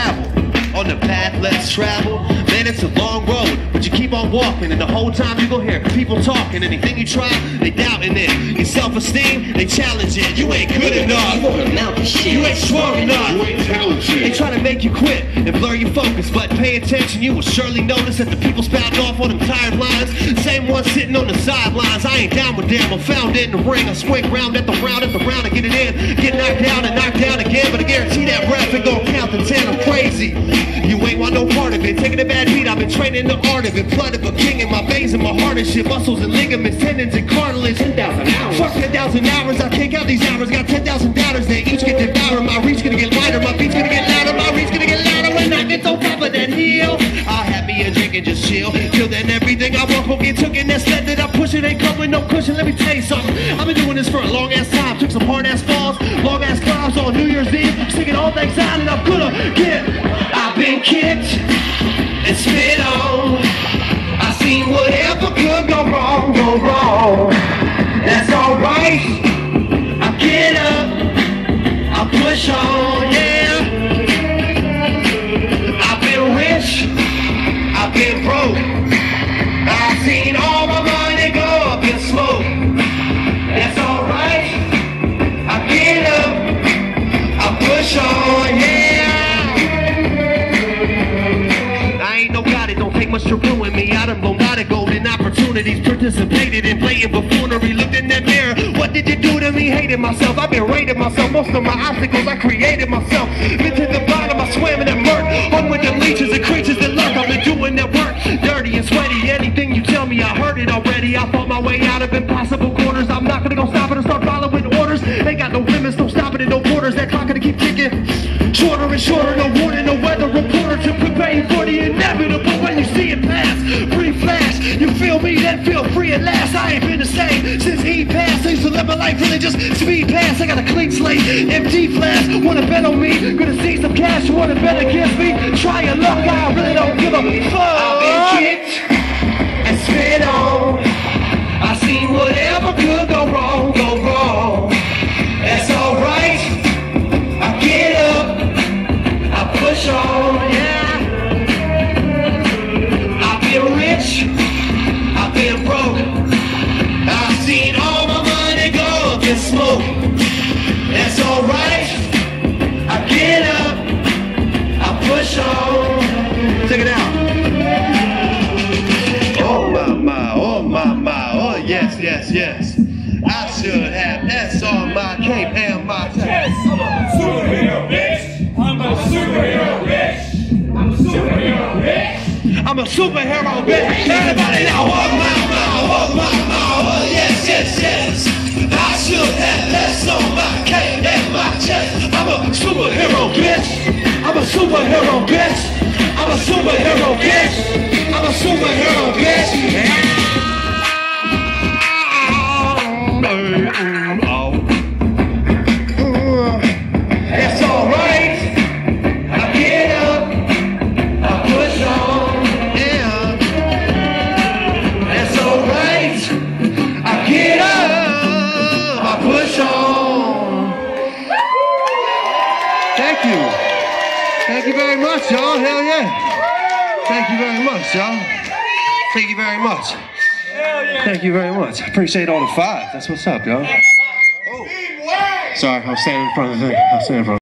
gravel. On the path less traveled, man, it's a long road, but you keep on walking, and the whole time you gon' hear people talking. Anything you try, they doubting it. Your self-esteem, they challenge it. You ain't good enough. You ain't strong enough. You ain't talented. They try to make you quit and blur your focus, but pay attention. You will surely notice that the people spouting off on them tired lines, same ones sitting on the sidelines. I ain't down with them. I'm found in the ring. I swing round at the round and get it in. Get knocked down and knocked down again, but I guarantee that ref ain't gon' count to 10. I'm crazy. You ain't want no part of it. Taking a bad beat, I've been training the art of it. Blood of a king in my veins and my heart and shit. Muscles and ligaments, tendons and cartilage. 10,000 hours. Fuck 10,000 hours. I kick out these hours. Got 10,000 doubters. They each get devoured. My reach gonna get lighter. My beat's gonna get louder. My reach gonna get louder. When I get on top of that hill, I'll have me a drink and just chill. Till then, everything I want will get took. And that sled that I push it ain't come with no cushion. Let me tell you something. I've been doing this for a long ass time. Took some hard ass falls, long ass climbs on New Year's Eve. Sticking all things out and I'm gonna get. I've been kicked and spit on. I seen whatever could go wrong, That's alright. I get up, I push on, yeah. I've been rich, I've been broke. I've seen all my money go up in smoke. That's alright. I get up, I push on, yeah. Much to ruin me. I done blown out of golden opportunities, participated in blatant buffoonery, looked in that mirror. What did you do to me? Hated myself. I've been rating myself. Most of my obstacles I created myself. Been to the bottom, I swam in that murk. On with the leeches and creatures that lurk. I've been doing that work, dirty and sweaty. Anything you tell me, I heard it already. I fought my way out of impossible corners. I'm not gonna go stop it and start following orders. Ain't got no limits, no stopping it, no borders. That clock gonna keep ticking. Shorter and shorter, no warning, no weather reporter to prepare for the inevitable. When you see it pass, brief flash, you feel me, then feel free at last. I ain't been the same since he passed. I used to live my life really just speed past. I got a clean slate, empty flask. Wanna bet on me? Gonna see some cash. You wanna bet against me? Try your luck, I really don't give a fuck. I've been kicked and spit on. I seen whatever could go wrong, That's alright. I get up, I push on, yeah. I've been rich, I've been broke. I've seen all my money go up in smoke. That's alright. I get up, I push on. Check it out. Oh my, oh my, oh yes. I should have S on my cape and my chest. I'm a superhero, bitch. I'm a superhero, bitch. I'm a superhero, bitch. I'm a superhero, bitch. Everybody now, oh my, oh yes. I should have less on my cape and my chest. I'm a superhero, bitch. I'm a superhero, bitch. I'm a superhero, bitch. I'm a superhero, bitch. That's alright. I get up, I push on, yeah. That's alright. I get up, I push on. Thank you. Thank you very much, y'all. Hell yeah. Thank you very much, y'all. Thank you very much. Thank you very much. I appreciate all the five. That's what's up, y'all. Oh. Sorry, I'm standing in front of the thing.